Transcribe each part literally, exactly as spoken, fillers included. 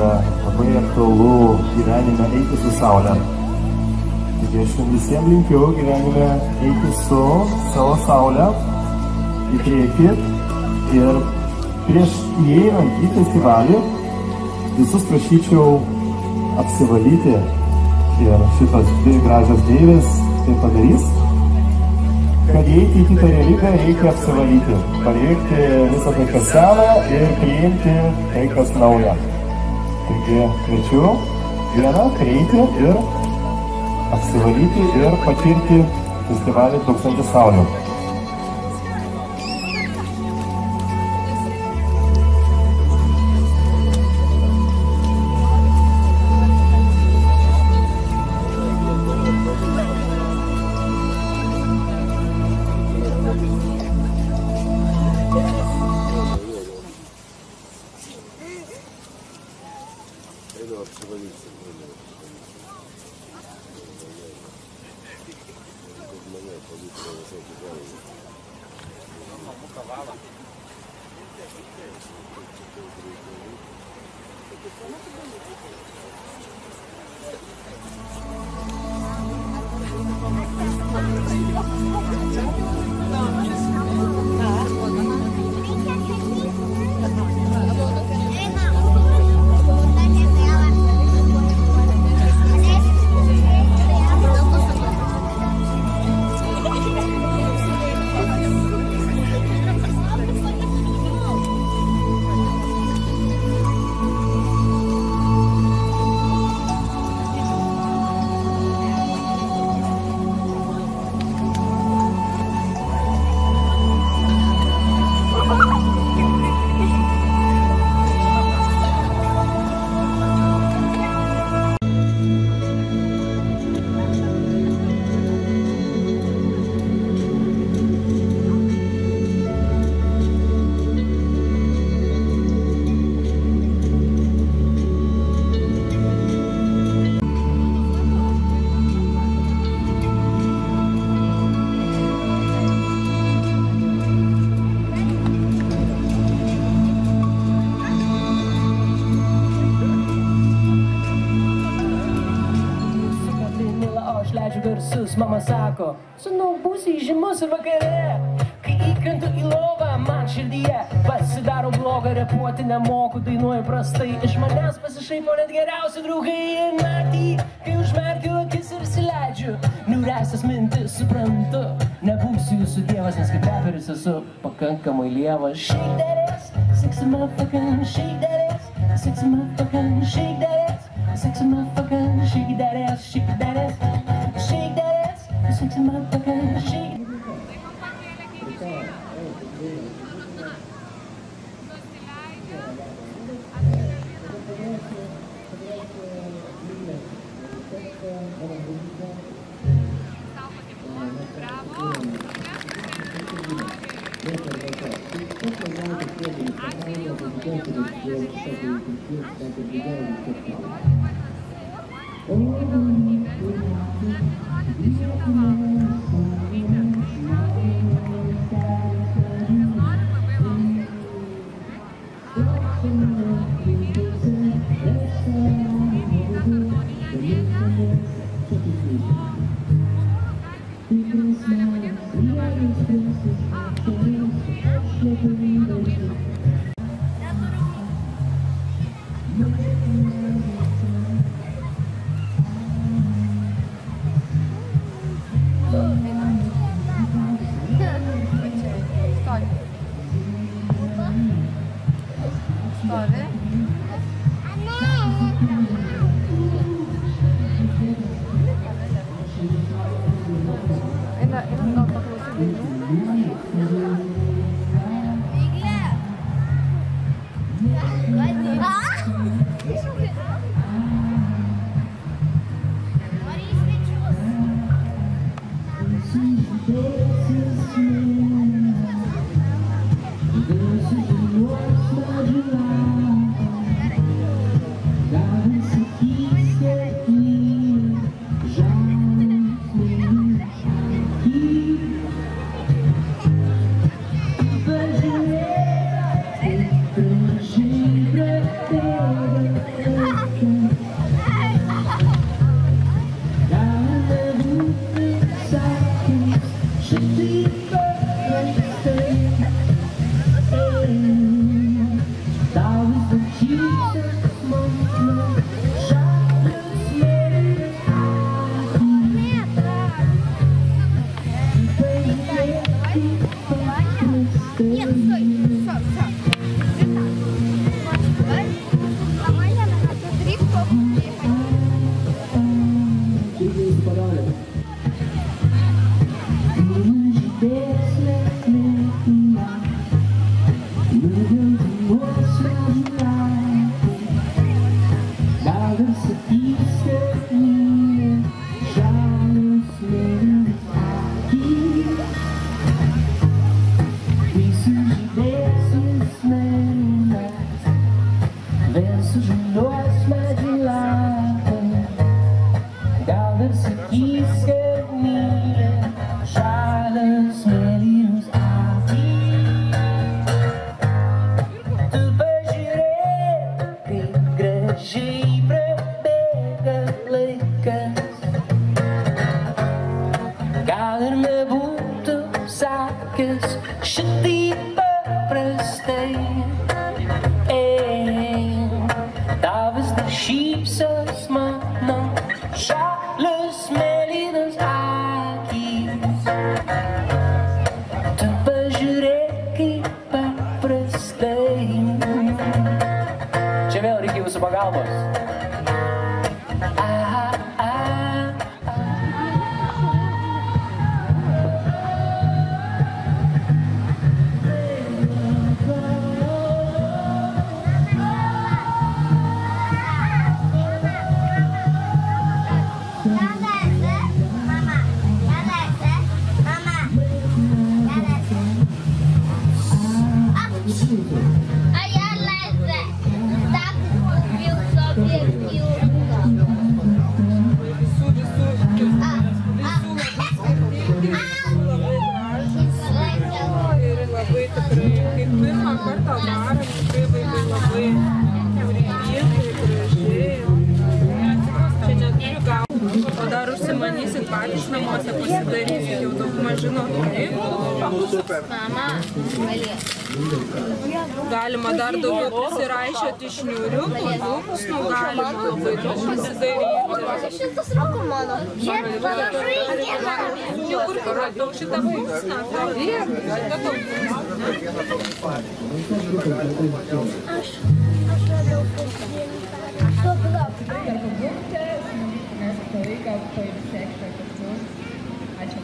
yra labai aktualu gyvenime eiti su Saule. Taigi aš jums visiems linkiu gyvenime eiti su savo Saule į priekį ir prieš įeinant į festivalį visus prašyčiau apsivalyti ir šitos dvi gražios deivės tai padarys. Kad įeiti į kitą realybę reikia apsivalyti, palikti visą tai kas sena ir priimti tai kas nauja. Taigi kviečiu vieną prieiti ir apsivalyti ir patirti festivalį Tūkstantis Saulių. Mama sako, sūnau, būsi žymus ir vakare. Kai įkrentu į lovą, man širdyje pasidaro bloga, repuoti nemoku, dainuoju prastai. Iš manęs pasišaipo net geriausi draugai. Ir naktį, kai užmerkiu akis ir įsileidžiu niūriausias mintis, suprantu, nebūsiu jūsų dievas, nes kaip reperis esu pakankamai lievas. Shake that ass, sexy motherfucking, shake that ass, sexy motherfucking, shake that ass, sexy motherfucking, shake that ass, shake that ass, shake that ass. Sexy motherfucking shit. Thank you. Galima dar daugiau prisiraišioti šniūriukų, lūpus, nu galima labai daug pasidaryti. Šitas roko mano. Žiūrėk, panašai nėra. Jau kur radau šitą būsną, tai šitą daug būsną. Aš, aš radau būsną. Tuo palauk. Ačiū.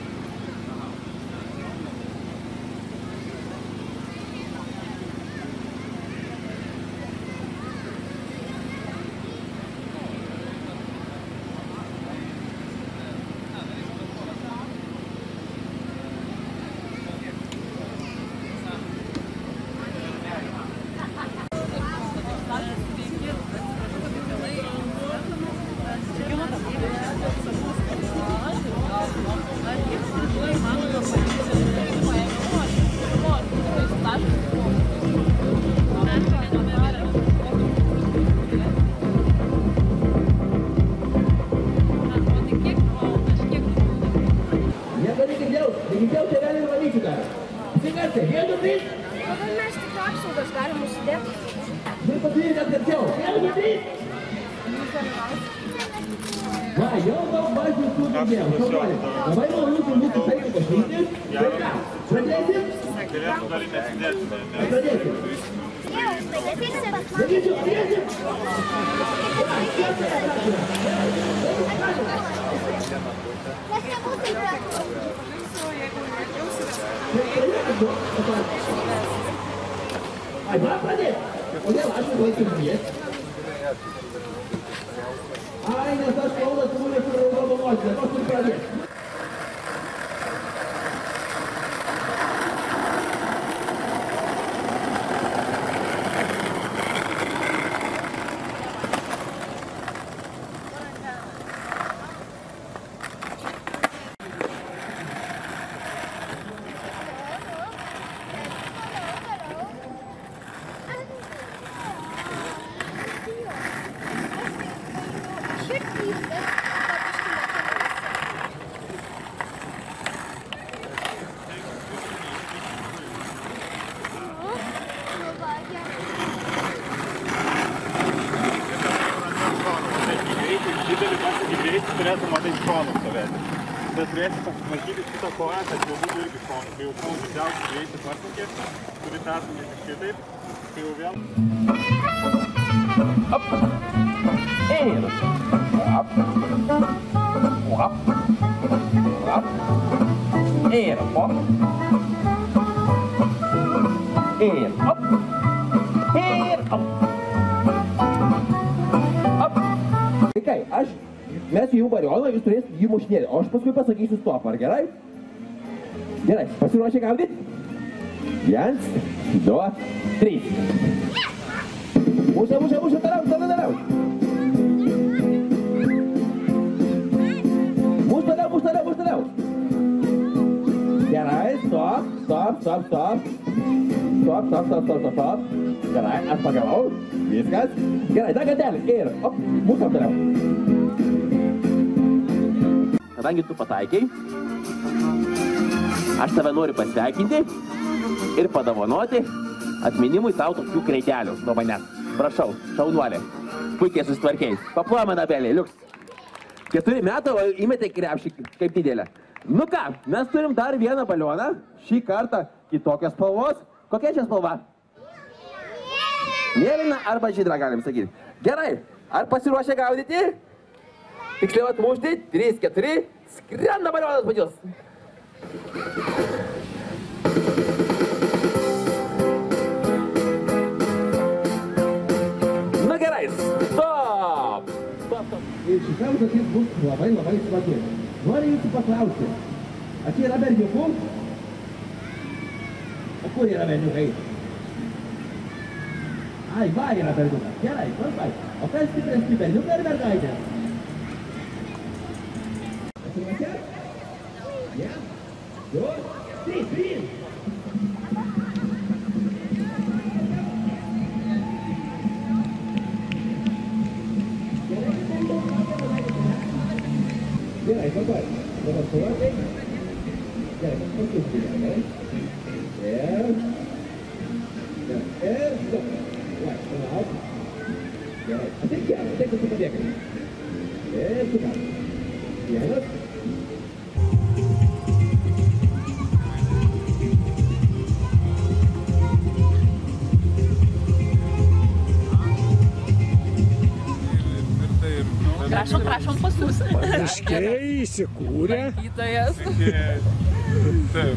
Va, jau daug bazių sudėdėjom, šaunuoliai. Labai malonu mūsų sakytų pažinti. Tai ką, pradėsim? Galėtų gali nesidėti. Pradėsim. Darysim, pradėsim. Ai, va, pradėsim. Kodėl aš laikim pries? Ai, nes aš kaunas mūlės ir raudono nosį, dabar turi pradėti. Turėtų matai šonų stovėti. Bet turėsi pasimatyti kitą koją, kad jau būtų irgi šonų. Kai jau kol didžiausiai greitį pasakė, turi pertumėti šitaip, kai jau vėl... Up. Ir. Up. Up. Up. Ir. Up. Ir. Up. Ir. Up. Up. Vaikai, aš, mes jų varioną, jūs turėsite jį mušinėti, o aš paskui pasakysiu stop, ar gerai? Gerai, pasiruošę gaudyti? Viens, du, trys. Muša, muša, muša, toliau, toliau, toliau. Muš toliau, muš toliau, muš toliau. Gerai, stop, stop, stop, stop. Stop, stop, stop, stop, stop, stop. Gerai, aš pagavau. Viskas. Gerai, dar kartelį. Ir, op, mušam toliau. Kadangi tu pataikiai, aš tave noriu pasveikinti ir padovanoti atminimui tau tokių kreitelių nuo manęs. Prašau, šaunuolė. Puikiai susitvarkiai. Paplojame nabelį, liuks. Keturi metai, o įmetė krepšį kaip didelę. Nu ką, mes turim dar vieną balioną. Šį kartą kitokios spalvos. Kokia čia spalva? Mėlyna arba žydra, galim sakyti. Gerai, ar pasiruošę gaudyti? Tiksliau atmušti. Trys, keturi. Skrenda balionas pačius. Na gerai, stop! Stop, stop. Ir šita užduotis bus labai labai smagi. Noriu jūsų paklausti. Ar čia yra berniukų? O kur yra berniukai? Ai, va yra berniukas. Gerai, tvarkai. O kas stipresni, berniukai ar mergaitės? Pasiruošę? Ja? Du, trys, trys. Gerai, tvarkai. Dabar suvokai. Gerai, paskui gerai. Ir... Ir... Stop. Vai, palauk. Gerai, ateik čia, ateik su padėkai. Ir sukam. Vienas. Prašom, prašom pas mus. Paniškiai įsikūrė. Lankytojas. Taip.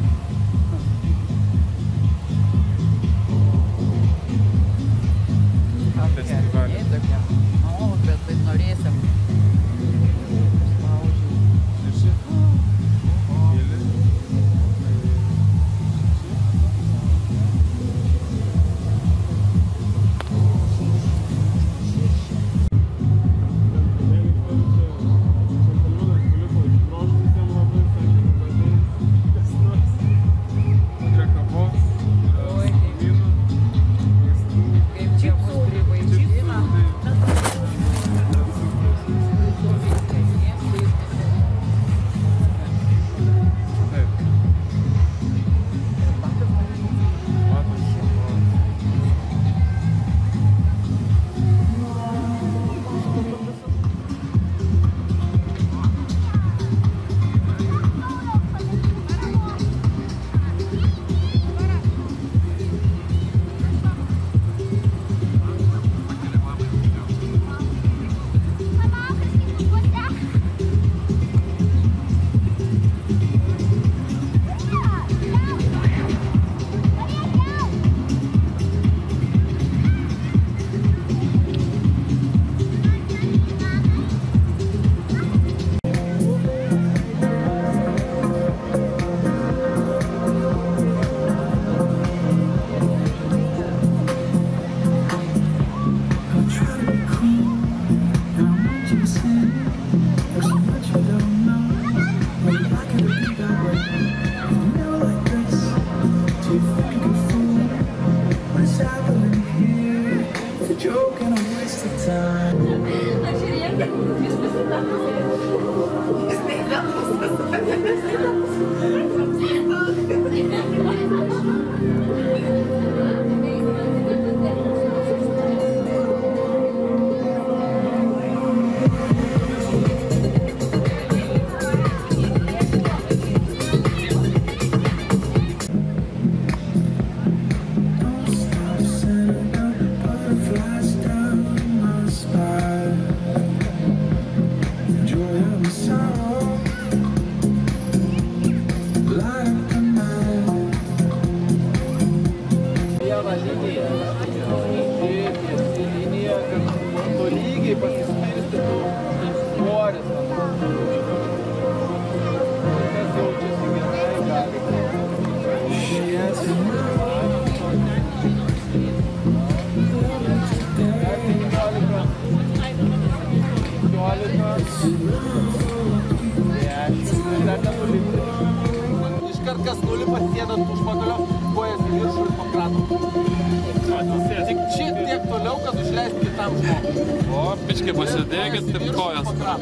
Festivalis. O, bet taip norėsim. Butterflies down my spine. lygiai pasiskirstytų svoris. Kas jaučiasi gerai, gali. Iškart kas nulipa, sėdant už pagalio, kojas į viršų ir pakrato. Tik šiek tiek toliau, kad užleisti kitam žmogui. O, pičkai pasidėkit, taip kojas. Kojas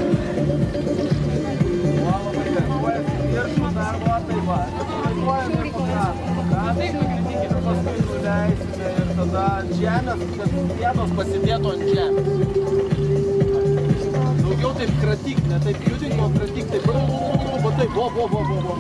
į viršų, dar va, tai va. Kojas ir pakrato. Taip, paskui nuleisime ir tada ant žemės, kad vietos pasidėtų ant žemės. Daugiau taip kratyk, ne taip judink, o kratyk taip. Va taip, vo, vo, vo, vo, vo, vo.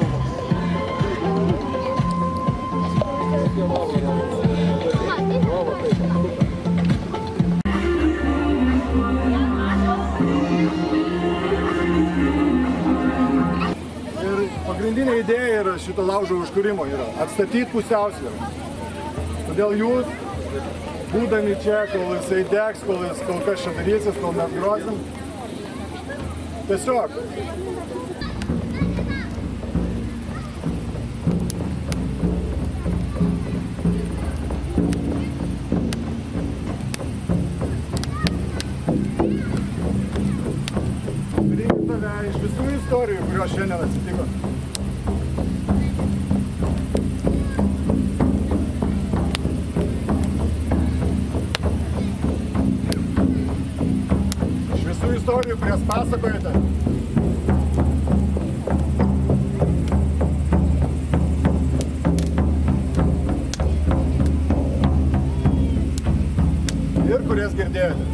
Ir pagrindinė idėja yra šito laužo užkūrimo yra atstatyti pusiausvyrą. Todėl jūs, būdami čia, kol jisai degs, kol, jis, kol kas čia darysis, kol mes grosim, tiesiog priimti tave iš visų istorijų, kurios šiandien atsitiko. Iš visų istorijų, kurias pasakojate. Ir kurias girdėjote.